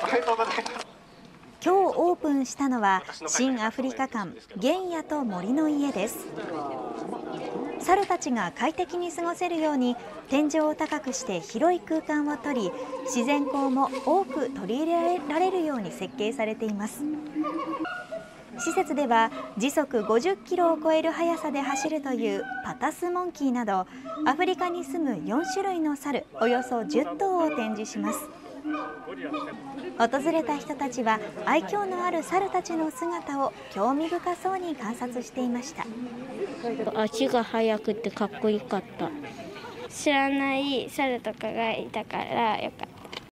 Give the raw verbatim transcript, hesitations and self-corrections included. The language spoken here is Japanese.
今日オープンしたのは新アフリカ館原野と森の家です。猿たちが快適に過ごせるように天井を高くして広い空間を取り、自然光も多く取り入れられるように設計されています。施設では時速ごじゅっキロを超える速さで走るというパタスモンキーなどアフリカに住むよん種類の猿およそじゅっ頭を展示します。訪れた人たちは愛嬌のある猿たちの姿を興味深そうに観察していました。 足が速くてかっこよかった。 知らない猿とかがいたからよか